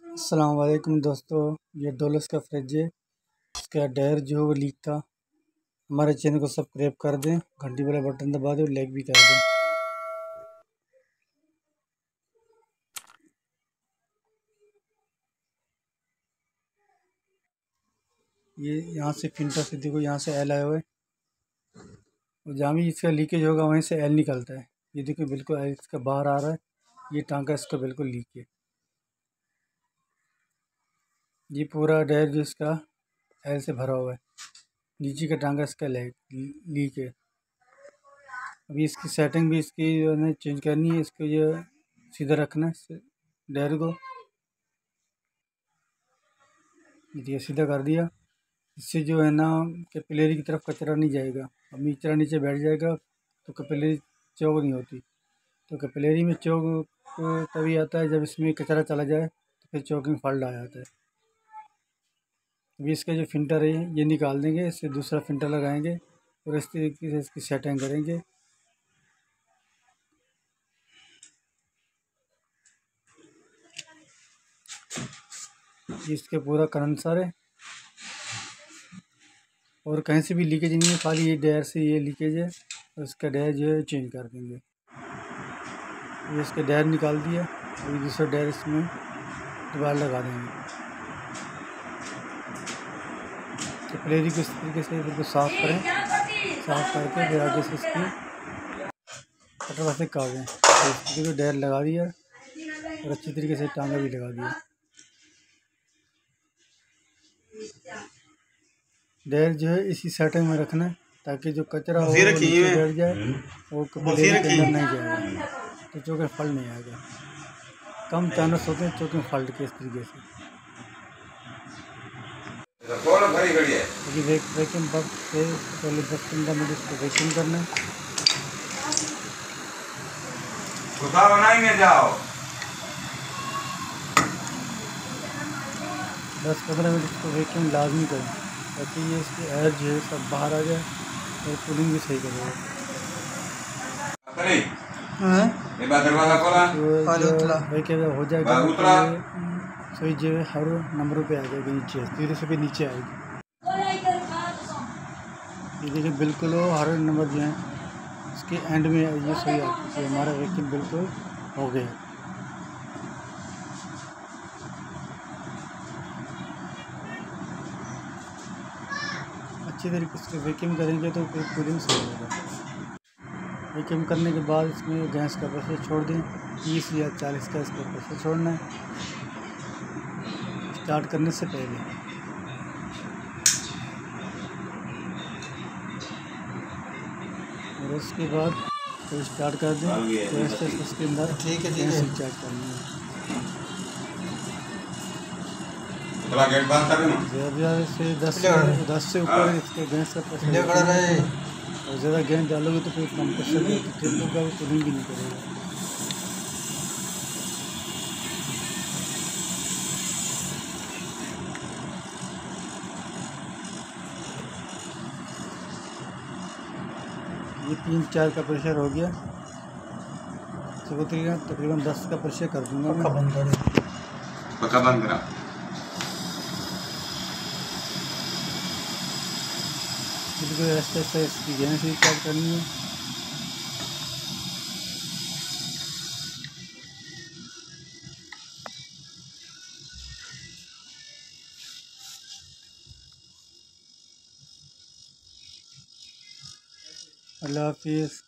अस्सलाम वालेकुम दोस्तों, ये डोलस का फ्रिज है। इसका टायर जो है वो लीक था। हमारे चैनल को सब्सक्राइब कर दें, घंटी वाला बटन दबा दें और लाइक भी कर दें। ये यहाँ से फिल्टर से देखो, यहाँ से एल आया हुआ है और जहाँ भी इसका लीकेज होगा वहीं से एल निकलता है। ये देखो बिल्कुल एल इसका बाहर आ रहा है। ये टांका इसका बिल्कुल लीक है। ये पूरा टायर जो इसका एल से भरा हुआ है। नीचे का टांका इसका लीक है। अभी इसकी सेटिंग भी इसकी जो है चेंज करनी है। इसको ये सीधा रखना है टायर को। ये सीधा कर दिया। इससे जो है ना कैपिलरी की तरफ कचरा नहीं जाएगा। अब कचरा नीचे बैठ जाएगा तो कैपिलरी चौक नहीं होती। तो कैपिलरी में चौक तभी आता है जब इसमें कचरा चला जाए, तो फिर चौकिंग फॉल्ट आ जाता है। अभी इसका जो फिल्टर है ये निकाल देंगे, इससे दूसरा फिल्टर लगाएंगे और इस तरीके से इसकी सेटिंग करेंगे। इसके पूरा कंडेंसर है और कहीं से भी लीकेज नहीं है, खाली ये टायर से ये लीकेज है। और इसका टायर जो है चेंज कर देंगे। ये इसका टायर निकाल दिया और दूसरा टायर इसमें दोबारा लगा देंगे। कैपिलरी को इस तरीके से बिल्कुल साफ़ करें, साफ़ करके फिर आगे से इसकी कटर से काटें। तो इस तरीके से टायर लगा दिया और अच्छी तरीके से टांगा भी लगा दिया। टायर जो है इसी सेटिंग में रखना है ताकि जो कचरा हो वो नीचे बैठ जाए और कैपिलरी के अंदर नहीं जाएगा, तो चौके फल नहीं आएगा। कम चांस होते हैं चौके फल्ट के इस तरीके से। अभी वैक्यूम पंप से पहले 10-15 मिनट इसको वैक्यूम करना है। जाओ 10-15 मिनट इसको वैक्यूम लाजमी करें ताकि ये इसकी एयर जो है सब बाहर आ जाए और कूलिंग भी सही करेगा। वैक्यूम हो जाएगा तो स्विच जो है हर नंबरों पे आ जाएगी, नीचे 0 से भी नीचे आएगी। ये देखिए बिल्कुल वो हर नंबर जो है इसके एंड में ये सही आती है। हमारा वैक्यूम बिल्कुल हो गया। अच्छी तरीके से वैक्यूम करेंगे तो फिर कूलिंग सही होगा। वैक्यूम करने के बाद इसमें गैस का प्रेशर छोड़ दें। 30 या 40 का इसका प्रेशर छोड़ना है स्टार्ट करने से पहले। और उसके बाद तो स्टार्ट कर दें तो ऐसे उसके अंदर गैस रिचार्ज करनी है। गेट बंद कर देना। ज़्यादा से 10 से ऊपर इसके गैस का प्रेशर और ज़्यादा गैस डालोगे तो फिर कंप्रेसर ट्रिप होगा, वो कूलिंग भी नहीं करेगा। ये 3-4 का प्रेशर हो गया। तो तकरीबन 10 का प्रेशर कर दूंगा मैं। पक्का बंद करा। बिल्कुल ऐसे ऐसे इसकी गैस रिचार्ज करनी है। अल्लाह हाफिज़।